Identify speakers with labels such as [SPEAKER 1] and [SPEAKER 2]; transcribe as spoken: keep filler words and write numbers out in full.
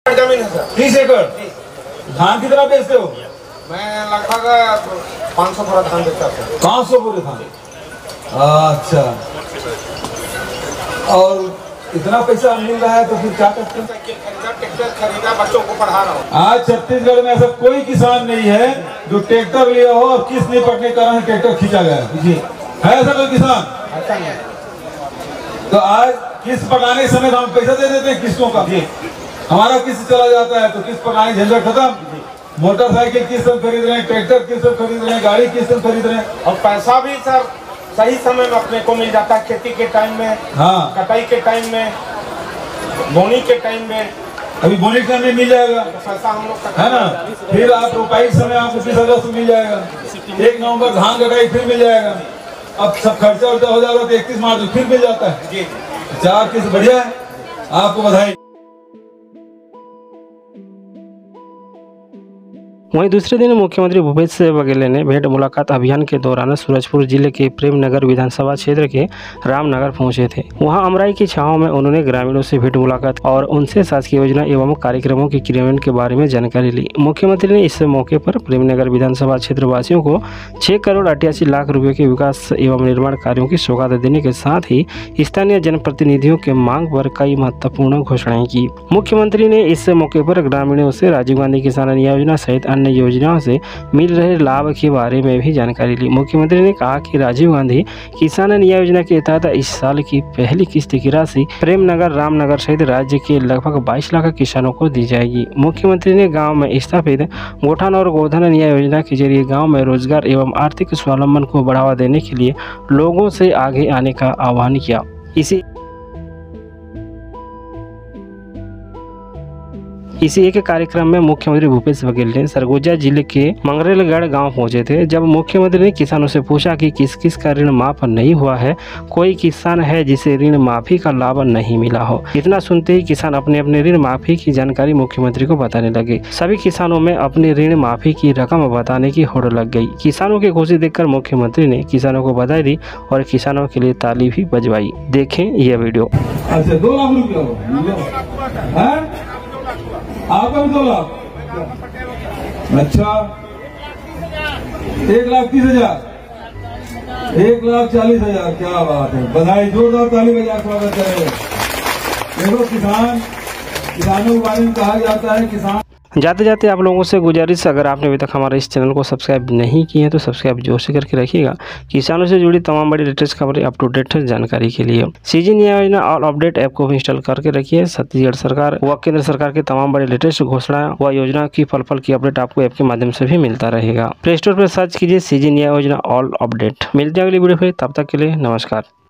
[SPEAKER 1] जमीन है सर।
[SPEAKER 2] तीस एकड़। धान कितना बेचते हो?
[SPEAKER 1] मैं लगभग पाँच सौ पूरा धान बेचता हूँ।
[SPEAKER 2] पाँच सौ पूरे धान। अच्छा, और इतना पैसा मिल रहा है तो फिर क्या करते हैं?
[SPEAKER 1] ट्रैक्टर खरीदा, बच्चों को पढ़ा रहा हूँ।
[SPEAKER 2] आज छत्तीसगढ़ में ऐसा कोई किसान नहीं है जो ट्रैक्टर लिया हो और किस्त नहीं पड़ने के कारण ट्रैक्टर खींचा गया है। ऐसा कोई किसान?
[SPEAKER 1] ऐसा नहीं।
[SPEAKER 2] तो आज किस्त पटाने के समय हम पैसा दे देते हैं किस्तों का। हमारा किस्त चला जाता है तो किस्त पटाने झंझट खत्म। मोटरसाइकिल किस्त खरीद रहे हैं, ट्रैक्टर किस्त खरीद रहे हैं, गाड़ी किस्त खरीद रहे हैं,
[SPEAKER 1] और पैसा भी सर सही समय में अपने को मिल जाता है। खेती के टाइम में,
[SPEAKER 2] हाँ,
[SPEAKER 1] कटाई के टाइम में, बोनी के टाइम में।
[SPEAKER 2] अभी बोनी के टाइम में मिल जाएगा
[SPEAKER 1] तो पैसा हम लोग
[SPEAKER 2] है ना। फिर आप रोपाई के समय आपको बीस अगस्त मिल जाएगा। एक नवंबर धान कटाई फिर मिल जाएगा। अब सब खर्चा उर्चा हो जाएगा तो इकतीस मार्च फिर मिल जाता है।
[SPEAKER 1] जी,
[SPEAKER 2] चार किस्त बढ़िया है, आपको बधाई।
[SPEAKER 3] वहीं दूसरे दिन मुख्यमंत्री भूपेश बघेल ने भेंट मुलाकात अभियान के दौरान सूरजपुर जिले के प्रेमनगर विधानसभा क्षेत्र के रामनगर पहुंचे थे। वहां अमराई की छांव में उन्होंने ग्रामीणों से भेंट मुलाकात और उनसे शासकीय योजना एवं कार्यक्रमों के क्रियान्वयन के बारे में जानकारी ली। मुख्यमंत्री ने इस मौके पर प्रेमनगर विधानसभा क्षेत्र वासियों को छह करोड़ अट्ठासी लाख रुपये के विकास एवं निर्माण कार्यों की सौगात देने के साथ ही स्थानीय जनप्रतिनिधियों के मांग पर कई महत्वपूर्ण घोषणाएं की। मुख्यमंत्री ने इस मौके पर ग्रामीणों से राजीव गांधी किसान योजना सहित अन्य योजनाओं से मिल रहे लाभ के बारे में भी जानकारी ली। मुख्यमंत्री ने कहा कि राजीव गांधी किसान न्याय योजना के तहत इस साल की पहली किस्त की राशि प्रेमनगर, रामनगर सहित राज्य के लगभग बाईस लाख किसानों को दी जाएगी। मुख्यमंत्री ने गांव में स्थापित गोठान और गोधन न्याय योजना के जरिए गांव में रोजगार एवं आर्थिक स्वावलंबन को बढ़ावा देने के लिए लोगों से आगे आने का आह्वान किया। इसी इसी एक कार्यक्रम में मुख्यमंत्री भूपेश बघेल ने सरगुजा जिले के मंगरेलगढ़ गांव पहुंचे थे। जब मुख्यमंत्री ने किसानों से पूछा कि किस किस का ऋण माफ नहीं हुआ है, कोई किसान है जिसे ऋण माफी का लाभ नहीं मिला हो। इतना सुनते ही किसान अपने अपने ऋण माफी की जानकारी मुख्यमंत्री को बताने लगे। सभी किसानों में अपनी ऋण माफी की रकम बताने की होड़ लग गई। किसानों की खुशी देखकर मुख्यमंत्री ने किसानों को बधाई दी और किसानों के लिए ताली भी बजवाई। देखें यह वीडियो।
[SPEAKER 2] अच्छा, दो लाख रुपया आपका भी दो लाख। अच्छा, एक लाख तीस हजार, एक लाख चालीस हजार। क्या बात है, बधाई, जोरदार ताली बजा स्वागत करें। देखो किसान, किसानों के बारे में कहा जाता है किसान।
[SPEAKER 3] जाते जाते आप लोगों से गुजारिश, अगर आपने अभी तक हमारे इस चैनल को सब्सक्राइब नहीं किए हैं तो सब्सक्राइब जोर से करके रखिएगा। किसानों से जुड़ी तमाम बड़ी लेटेस्ट खबरें अप टू डेट जानकारी के लिए CG Nyay Yojana all update app को भी इंस्टॉल करके रखिए। छत्तीसगढ़ सरकार व केंद्र सरकार के तमाम बड़ी लेटेस्ट घोषणा व योजना की पल पल की अपडेट आपको ऐप के माध्यम से भी मिलता रहेगा। प्ले स्टोर पर सर्च कीजिए CG Nyay Yojana all update. मिलते हैं अगली वीडियो में, तब तक के लिए नमस्कार।